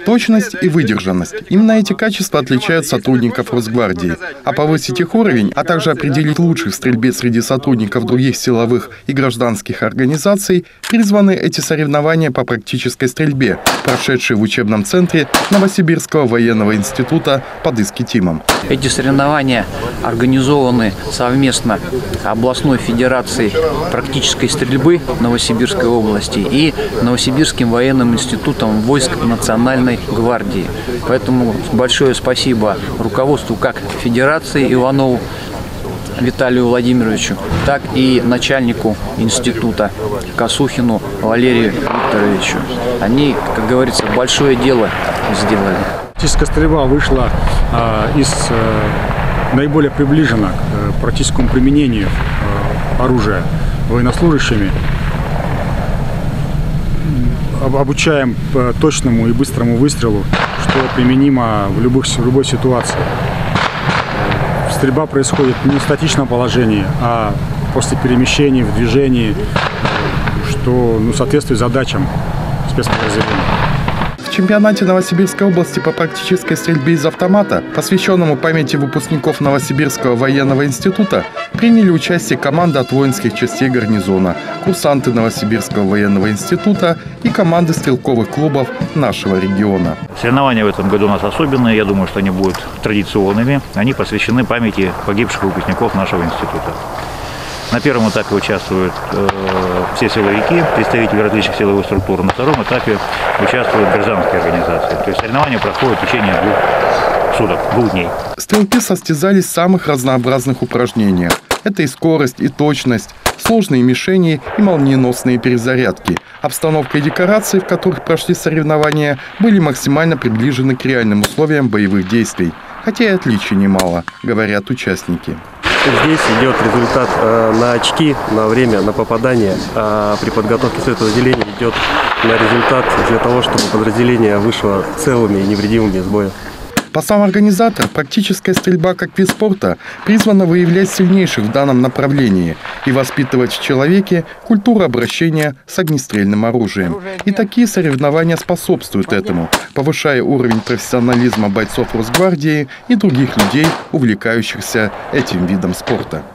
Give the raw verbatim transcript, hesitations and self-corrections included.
Точность и выдержанность. Именно эти качества отличают сотрудников Росгвардии. А повысить их уровень, а также определить лучших в стрельбе среди сотрудников других силовых и гражданских организаций, призваны эти соревнования по практической стрельбе, прошедшие в учебном центре Новосибирского военного института под Искитимом. Эти соревнования организованы совместно областной федерацией практической стрельбы Новосибирской области и Новосибирским военным институтом войск Национальной гвардии. Поэтому большое спасибо руководству как Федерации Иванову Виталию Владимировичу, так и начальнику института Косухину Валерию Викторовичу. Они, как говорится, большое дело сделали. Практическая стрельба вышла а, из а, наиболее приближена к практическому применению а, оружия военнослужащими. Обучаем точному и быстрому выстрелу, что применимо в, любых, в любой ситуации. Стрельба происходит не в статичном положении, а после перемещений в движении, что ну, соответствует задачам спецподразделения. В чемпионате Новосибирской области по практической стрельбе из автомата, посвященному памяти выпускников Новосибирского военного института, приняли участие команды от воинских частей гарнизона, курсанты Новосибирского военного института и команды стрелковых клубов нашего региона. Соревнования в этом году у нас особенные, я думаю, что они будут традиционными. Они посвящены памяти погибших выпускников нашего института. На первом этапе участвуют э, все силовики, представители различных силовых структур. На втором этапе участвуют гражданские организации. То есть соревнования проходят в течение двух суток, двух дней. Стрелки состязались в самых разнообразных упражнениях. Это и скорость, и точность, сложные мишени и молниеносные перезарядки. Обстановка и декорации, в которых прошли соревнования, были максимально приближены к реальным условиям боевых действий. Хотя и отличий немало, говорят участники. Здесь идет результат э, на очки, на время, на попадание. А при подготовке спецподразделения идет на результат для того, чтобы подразделение вышло целыми и невредимыми из боя. По словам организаторов, практическая стрельба как вид спорта призвана выявлять сильнейших в данном направлении и воспитывать в человеке культуру обращения с огнестрельным оружием. И такие соревнования способствуют этому, повышая уровень профессионализма бойцов Росгвардии и других людей, увлекающихся этим видом спорта.